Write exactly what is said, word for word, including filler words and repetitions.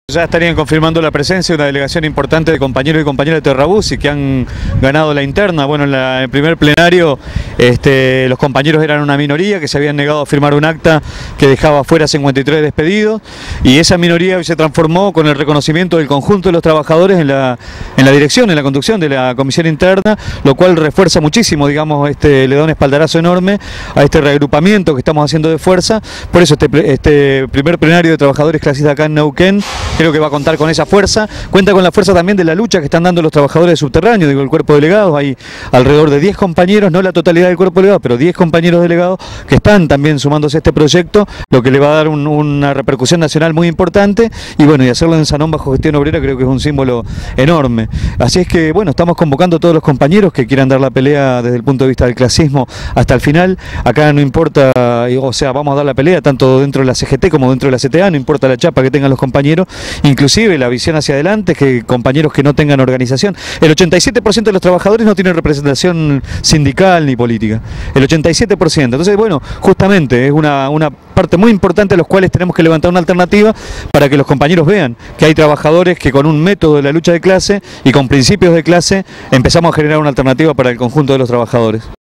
Ya estarían confirmando la presencia de una delegación importante de compañeros y compañeras de Terrabuzzi que han ganado la interna. Bueno, en la, el primer plenario este, los compañeros eran una minoría que se habían negado a firmar un acta que dejaba fuera cincuenta y tres despedidos, y esa minoría hoy se transformó con el reconocimiento del conjunto de los trabajadores en la, en la dirección, en la conducción de la comisión interna, lo cual refuerza muchísimo, digamos, este, le da un espaldarazo enorme a este reagrupamiento que estamos haciendo de fuerza. Por eso este, este primer plenario de trabajadores clasistas acá en Neuquén creo que va a contar con esa fuerza, cuenta con la fuerza también de la lucha que están dando los trabajadores subterráneos, digo, el cuerpo de delegados. Hay alrededor de diez compañeros, no la totalidad del cuerpo delegado, pero diez compañeros delegados que están también sumándose a este proyecto, lo que le va a dar un, una repercusión nacional muy importante, y bueno, y hacerlo en Sanón bajo gestión obrera creo que es un símbolo enorme. Así es que bueno, estamos convocando a todos los compañeros que quieran dar la pelea desde el punto de vista del clasismo hasta el final. Acá no importa, o sea, vamos a dar la pelea tanto dentro de la C G T como dentro de la C T A, no importa la chapa que tengan los compañeros. Inclusive la visión hacia adelante es que compañeros que no tengan organización, el ochenta y siete por ciento de los trabajadores no tienen representación sindical ni política, el ochenta y siete por ciento. Entonces bueno, justamente es una, una parte muy importante a los cuales tenemos que levantar una alternativa para que los compañeros vean que hay trabajadores que con un método de la lucha de clase y con principios de clase empezamos a generar una alternativa para el conjunto de los trabajadores.